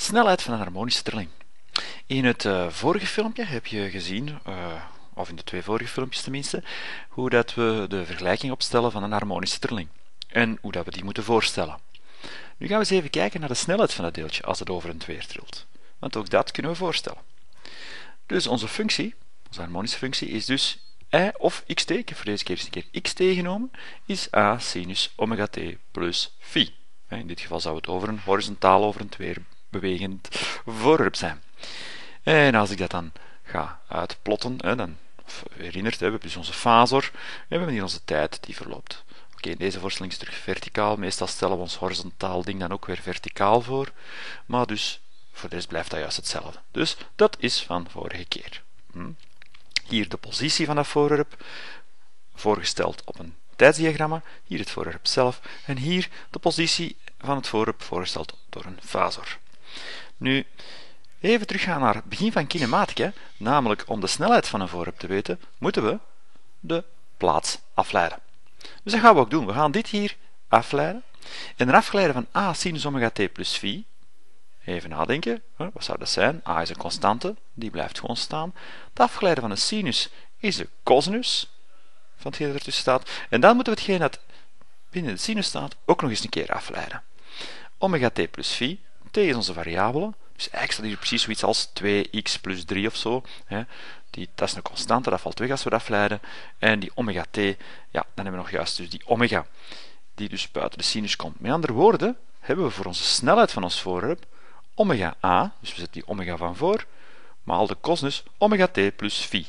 Snelheid van een harmonische trilling. In het vorige filmpje heb je gezien, of in de twee vorige filmpjes tenminste, hoe dat we de vergelijking opstellen van een harmonische trilling en hoe dat we die moeten voorstellen. Nu gaan we eens even kijken naar de snelheid van het deeltje als het over een 2 trilt, want ook dat kunnen we voorstellen. Dus onze functie, onze harmonische functie, is dus y of xt, ik heb voor deze keer eens een keer xt genomen, is a sinus omega t plus phi. In dit geval zou het over een horizontaal over een 2 bewegend voorwerp zijn. En als ik dat dan ga uitplotten, dan herinnert, we hebben dus onze fasor en we hebben hier onze tijd die verloopt. Oké, in deze voorstelling is het terug verticaal. Meestal stellen we ons horizontaal ding dan ook weer verticaal voor. Maar dus, voor de rest blijft dat juist hetzelfde. Dus dat is van vorige keer. Hier de positie van dat voorwerp, voorgesteld op een tijdsdiagramma. Hier het voorwerp zelf. En hier de positie van het voorwerp, voorgesteld door een fasor. Nu, even teruggaan naar het begin van kinematica, namelijk om de snelheid van een voorwerp te weten, moeten we de plaats afleiden. Dus dat gaan we ook doen. We gaan dit hier afleiden. En een afgeleide van a sinus omega t plus phi. Even nadenken. Wat zou dat zijn? A is een constante, die blijft gewoon staan. Het afgeleide van een sinus is de cosinus van hetgeen dat ertussen staat. En dan moeten we hetgeen dat binnen de sinus staat ook nog eens een keer afleiden. Omega t plus phi, t is onze variabele. Dus eigenlijk staat hier precies zoiets als 2x plus 3 of zo. Dat is een constante, dat valt weg als we dat afleiden. En die omega t, ja, dan hebben we nog juist dus die omega, die dus buiten de sinus komt. Met andere woorden, hebben we voor onze snelheid van ons voorwerp omega a, dus we zetten die omega van voor, maal de cosinus omega t plus phi.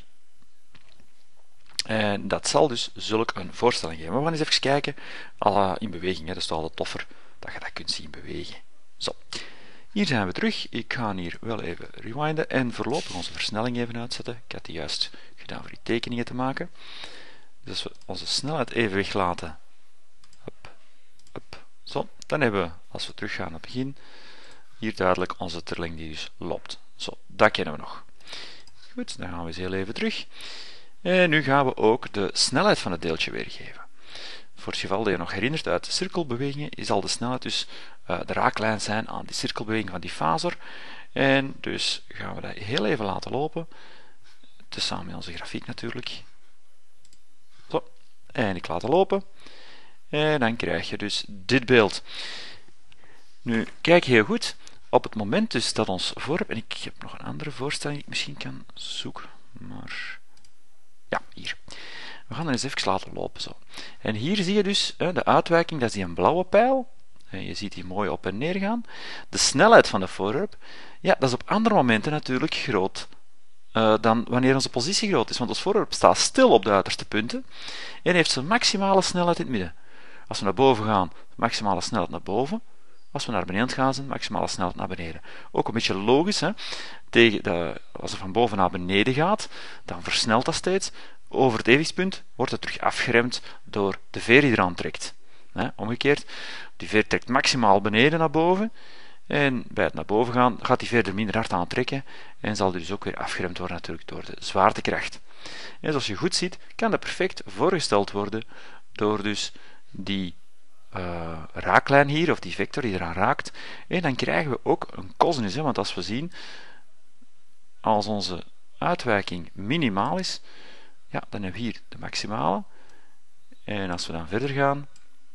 En dat zal dus zulk een voorstelling geven. Maar we gaan eens even kijken, in beweging, dat is toch altijd toffer dat je dat kunt zien bewegen. Zo. Hier zijn we terug. Ik ga hier wel even rewinden en voorlopig onze versnelling even uitzetten. Ik had die juist gedaan voor die tekeningen te maken. Dus als we onze snelheid even weglaten, zo, dan hebben we, als we teruggaan naar het begin, hier duidelijk onze trilling die dus loopt. Zo, dat kennen we nog. Goed, dan gaan we eens heel even terug. En nu gaan we ook de snelheid van het deeltje weergeven. Voor het geval dat je nog herinnert uit de cirkelbewegingen, zal de snelheid dus de raaklijn zijn aan die cirkelbeweging van die fasor. En dus gaan we dat heel even laten lopen. Tezamen met onze grafiek natuurlijk. Zo. En ik laat het lopen. En dan krijg je dus dit beeld. Nu, kijk heel goed. Op het moment dus dat ons voorwerp... En ik heb nog een andere voorstelling die ik misschien kan zoeken. Maar... Ja, hier. We gaan er eens even laten lopen. Zo. En hier zie je dus de uitwijking, dat is die een blauwe pijl. En je ziet die mooi op en neer gaan. De snelheid van het voorwerp, ja, dat is op andere momenten natuurlijk groot dan wanneer onze positie groot is. Want ons voorwerp staat stil op de uiterste punten en heeft zijn maximale snelheid in het midden. Als we naar boven gaan, maximale snelheid naar boven. Als we naar beneden gaan, zijn maximale snelheid naar beneden. Ook een beetje logisch. Als het van boven naar beneden gaat, dan versnelt dat steeds. Over het evenwichtspunt wordt het terug afgeremd door de veer die eraan trekt. Omgekeerd, die veer trekt maximaal beneden naar boven. En bij het naar boven gaan, gaat die veer er minder hard aan trekken. En zal die dus ook weer afgeremd worden natuurlijk door de zwaartekracht. En zoals je goed ziet, kan dat perfect voorgesteld worden door dus die raaklijn hier, of die vector die eraan raakt. En dan krijgen we ook een cosinus, want als we zien, als onze uitwijking minimaal is, ja, dan hebben we hier de maximale. En als we dan verder gaan,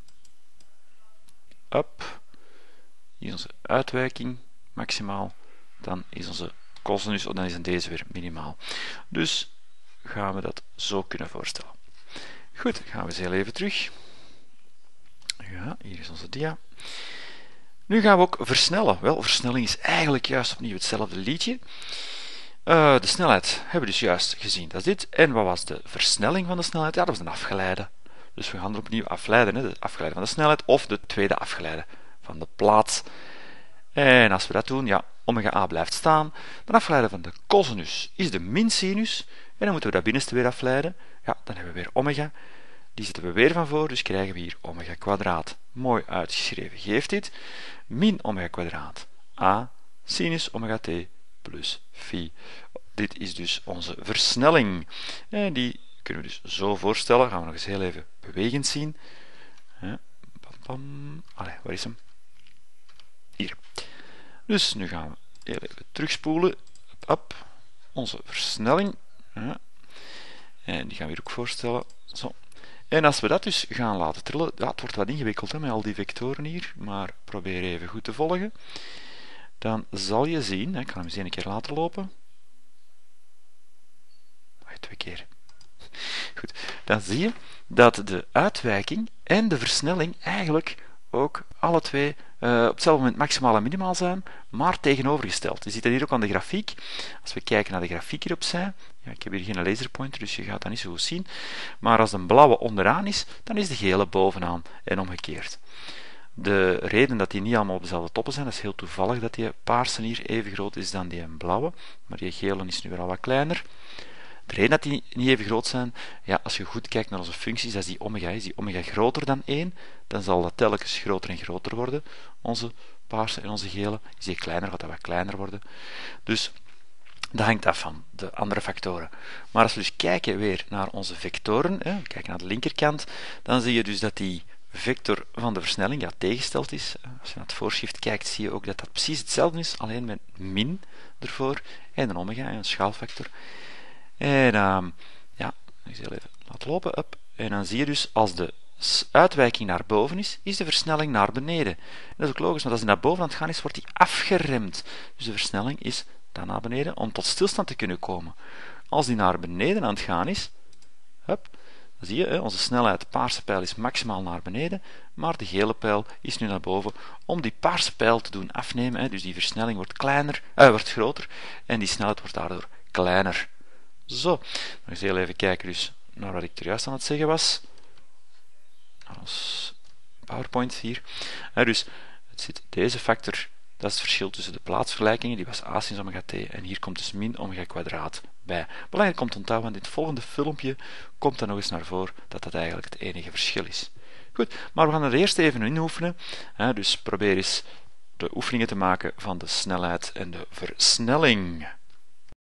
hier is onze uitwijking maximaal, dan is onze cosinus, of dan is deze weer minimaal. Dus gaan we dat zo kunnen voorstellen. Goed, dan gaan we eens heel even terug. Ja, hier is onze dia. Nu gaan we ook versnellen. Wel, versnelling is eigenlijk juist opnieuw hetzelfde liedje. De snelheid hebben we dus juist gezien, dat is dit. En wat was de versnelling van de snelheid? Ja, dat was een afgeleide. Dus we gaan er opnieuw afleiden, de afgeleide van de snelheid of de tweede afgeleide van de plaats. En als we dat doen, ja, omega a blijft staan. De afgeleide van de cosinus is de min sinus. En dan moeten we dat binnenste weer afleiden. Ja, dan hebben we weer omega. Die zetten we weer van voor, dus krijgen we hier omega kwadraat. Mooi uitgeschreven geeft dit. Min omega kwadraat a sinus omega t plus phi. Dit is dus onze versnelling. En die kunnen we dus zo voorstellen. Gaan we nog eens heel even bewegend zien. Allee, waar is hem? Hier. Dus nu gaan we heel even terugspoelen. Up. Onze versnelling. Ja. En die gaan we hier ook voorstellen. Zo. En als we dat dus gaan laten trillen, ja, het wordt wat ingewikkeld hè, met al die vectoren hier, maar probeer even goed te volgen. Dan zal je zien, ik ga hem eens een keer laten lopen. 2 keer. Goed, dan zie je dat de uitwijking en de versnelling eigenlijk ook alle twee op hetzelfde moment maximaal en minimaal zijn, maar tegenovergesteld. Je ziet dat hier ook aan de grafiek. Als we kijken naar de grafiek hier opzij, ja, ik heb hier geen laserpointer, dus je gaat dat niet zo goed zien, maar als de blauwe onderaan is, dan is de gele bovenaan en omgekeerd. De reden dat die niet allemaal op dezelfde toppen zijn, dat is heel toevallig dat die paarse hier even groot is dan die blauwe, maar die gele is nu weer al wat kleiner. De reden dat die niet even groot zijn, ja, als je goed kijkt naar onze functies, dat is die omega. Is die omega groter dan 1, dan zal dat telkens groter en groter worden. Onze paarse en onze gele. Is die kleiner, gaat dat wat kleiner worden. Dus dat hangt af van de andere factoren. Maar als we dus kijken weer naar onze vectoren, kijken naar de linkerkant, dan zie je dus dat die vector van de versnelling ja, tegengesteld is. Als je naar het voorschrift kijkt, zie je ook dat dat precies hetzelfde is, alleen met min ervoor en een omega, een schaalfactor. En ja, ik zal even laten lopen. Up. En dan zie je dus, als de uitwijking naar boven is de versnelling naar beneden. En dat is ook logisch, want als die naar boven aan het gaan is, wordt die afgeremd. Dus de versnelling is dan naar beneden om tot stilstand te kunnen komen. Als die naar beneden aan het gaan is, hup, dan zie je, onze snelheid, de paarse pijl is maximaal naar beneden, maar de gele pijl is nu naar boven om die paarse pijl te doen afnemen. Dus die versnelling wordt groter en die snelheid wordt daardoor kleiner. Zo, nog eens heel even kijken dus naar wat ik er juist aan het zeggen was. Als PowerPoint hier. Dus het zit deze factor, dat is het verschil tussen de plaatsvergelijkingen, die was a sin omega t, en hier komt dus min omega kwadraat bij. Belangrijk om te onthouden, want in het volgende filmpje komt er nog eens naar voren dat dat eigenlijk het enige verschil is. Goed, maar we gaan er eerst even in oefenen. Dus probeer eens de oefeningen te maken van de snelheid en de versnelling.